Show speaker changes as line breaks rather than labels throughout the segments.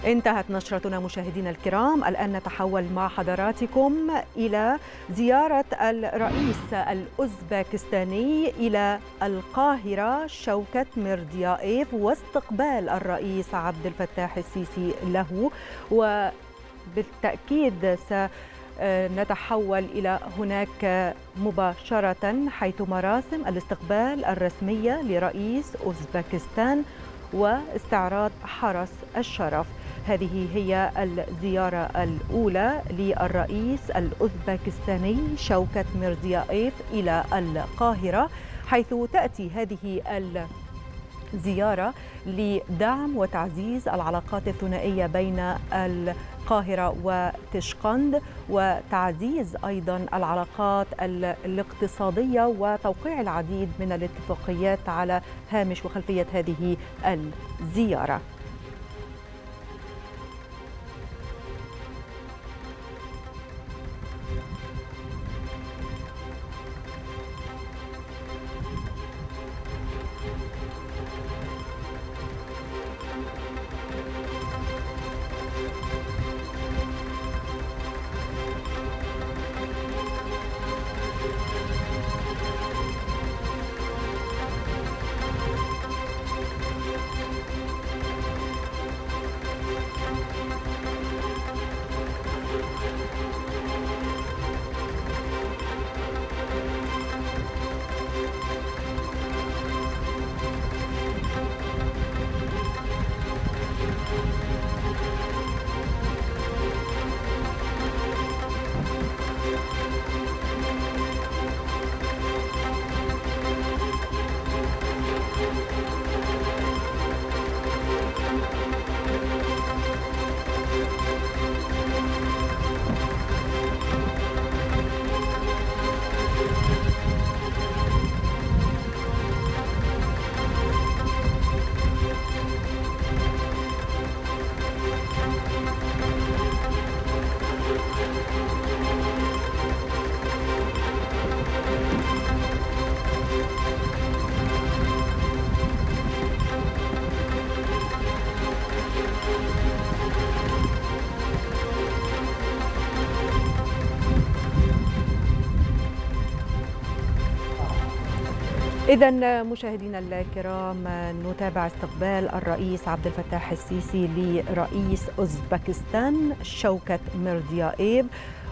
انتهت نشرتنا مشاهدينا الكرام. الآن نتحول مع حضراتكم إلى زيارة الرئيس الأوزبكستاني إلى القاهرة شوكت ميردزيايف واستقبال الرئيس عبد الفتاح السيسي له، وبالتأكيد سنتحول إلى هناك مباشرة حيث مراسم الاستقبال الرسمية لرئيس أوزبكستان واستعراض حرس الشرف. هذه هي الزيارة الأولى للرئيس الأوزبكستاني شوكت ميردزيايف إلى القاهرة، حيث تأتي هذه الزيارة لدعم وتعزيز العلاقات الثنائية بين القاهرة وتشقند، وتعزيز أيضا العلاقات الاقتصادية وتوقيع العديد من الاتفاقيات على هامش وخلفية هذه الزيارة. إذن مشاهدينا الكرام، نتابع استقبال الرئيس عبد الفتاح السيسي لرئيس أوزبكستان شوكت ميردزيايف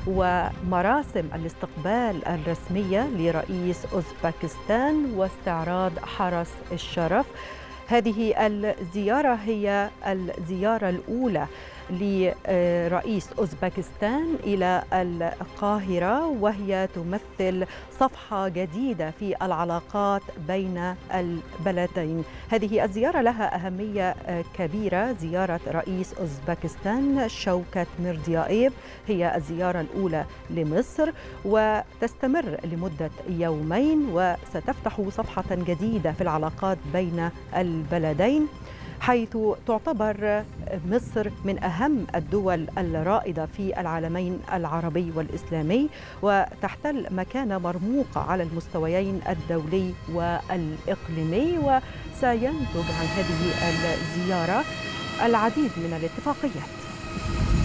ومراسم الاستقبال الرسمية لرئيس أوزبكستان واستعراض حرس الشرف. هذه الزيارة هي الزيارة الأولى لرئيس أوزبكستان إلى القاهرة، وهي تمثل صفحة جديدة في العلاقات بين البلدين. هذه الزيارة لها أهمية كبيرة. زيارة رئيس أوزبكستان شوكت ميردزيايف هي الزيارة الأولى لمصر، وتستمر لمدة يومين، وستفتح صفحة جديدة في العلاقات بين البلدين، حيث تعتبر مصر من أهم الدول الرائدة في العالمين العربي والإسلامي، وتحتل مكانة مرموقة على المستويين الدولي والإقليمي. وسينتج عن هذه الزيارة العديد من الاتفاقيات.